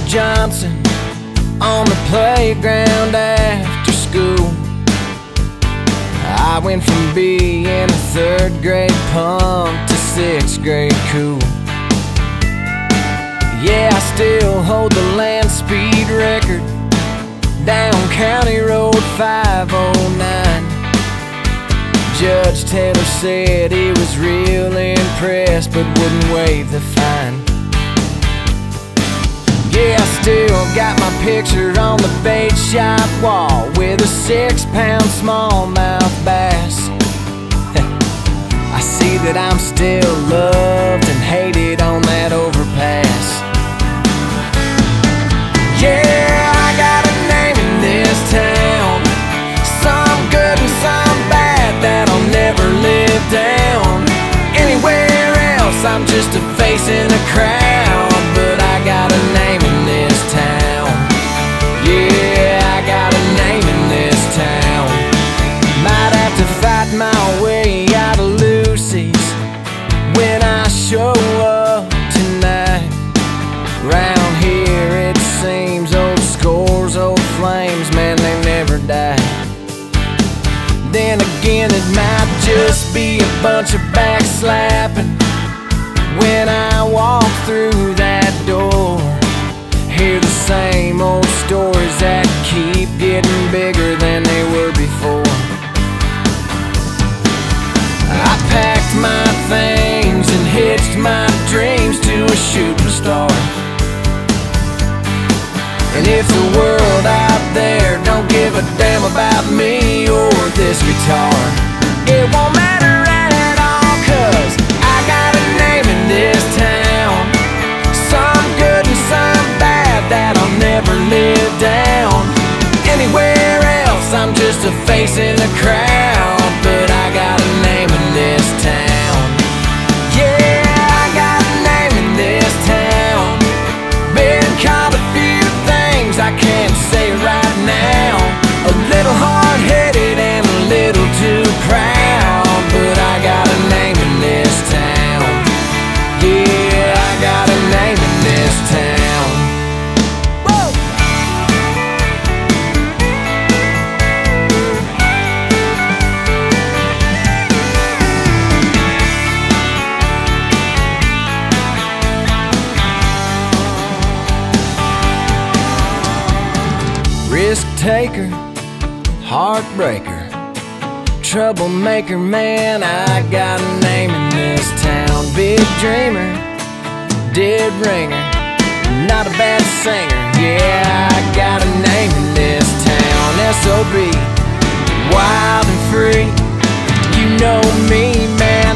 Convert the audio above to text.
Johnson on the playground after school. I went from being a third grade punk to sixth grade cool. Yeah, I still hold the land speed record down County Road 509. Judge Taylor said he was real impressed but wouldn't waive the fine. Yeah, I still got my picture on the bait shop wall with a 6-pound smallmouth bass. I see that I'm still loved and hated on that overpass. Yeah, I got a name in this town, some good and some bad that'll never live down. Anywhere else I'm just a face in a crowd, but I got a name in this town. Yeah, I got a name in this town. Might have to fight my way out of Lucy's when I show up tonight. Round here it seems old scores, old flames, man, they never die. Then again it might just be a bunch of backslapping when I walk through that door. Hear the same old stories that keep getting bigger than they were before. I packed my things and hitched my dreams to a shooting star. And if the world out there don't give a damn about me or this guitar, it won't matter at all, 'cause I got a name in this town, some good and some bad that'll never live down. Anywhere else I'm just a face in the crowd, but I got a name in this town. Yeah, I got a name in this town. Been called a few things I can't say right now, a little hard-headed and a little too proud, but I got a name in this town. Yeah, I got a name in this town. Whoa! Risk taker, heartbreaker, troublemaker, man, I got a name in this town. Big dreamer, dead ringer, not a bad singer. Yeah, I got a name in this town. SOB, wild and free. You know me, man,